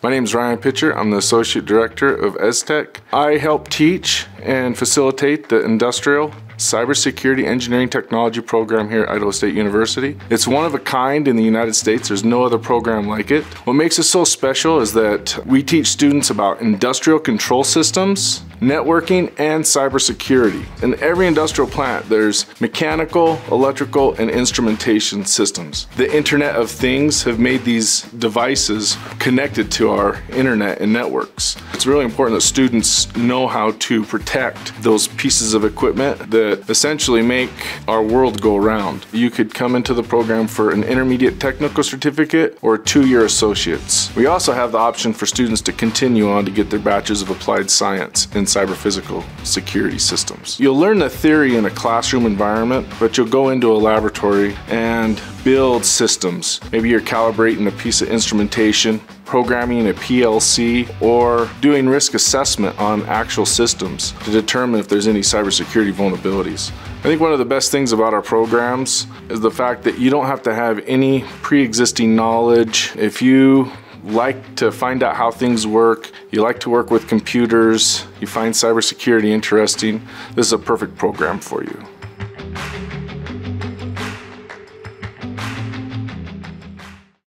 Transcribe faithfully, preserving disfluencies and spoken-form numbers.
My name is Ryan Pitcher. I'm the Associate Director of EzTech. I help teach and facilitate the Industrial Cybersecurity Engineering Technology program here at Idaho State University. It's one of a kind in the United States. There's no other program like it. What makes it so special is that we teach students about industrial control systems, networking, and cybersecurity. In every industrial plant, there's mechanical, electrical, and instrumentation systems. The Internet of Things have made these devices connected to our internet and networks. It's really important that students know how to protect those pieces of equipment that essentially make our world go round. You could come into the program for an intermediate technical certificate or a two-year associate's. We also have the option for students to continue on to get their Bachelor's of Applied Science in cyber-physical security systems. You'll learn the theory in a classroom environment, but you'll go into a laboratory and build systems. Maybe you're calibrating a piece of instrumentation, programming a P L C, or doing risk assessment on actual systems to determine if there's any cybersecurity vulnerabilities. I think one of the best things about our programs is the fact that you don't have to have any pre-existing knowledge. If you like to find out how things work, you like to work with computers, you find cybersecurity interesting, this is a perfect program for you.